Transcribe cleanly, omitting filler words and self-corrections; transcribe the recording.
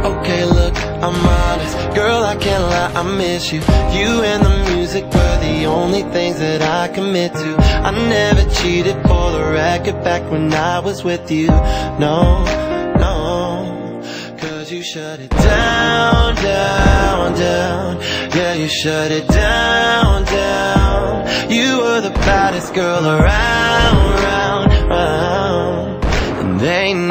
Okay, look, I'm honest, girl, I can't lie, I miss you. You and the music were the only things that I commit to. I never cheated for the record back when I was with you. No, no, cause you shut it down, down, down. Yeah, you shut it down, down. You were the baddest girl around, round, round. And they